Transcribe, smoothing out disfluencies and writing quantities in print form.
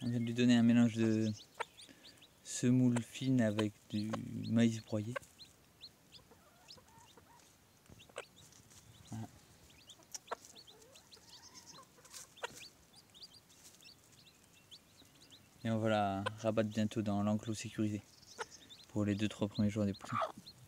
On vient de lui donner un mélange de semoule fine avec du maïs broyé. Voilà. Et on va la rabattre bientôt dans l'enclos sécurisé pour les 2-3 premiers jours des poussins.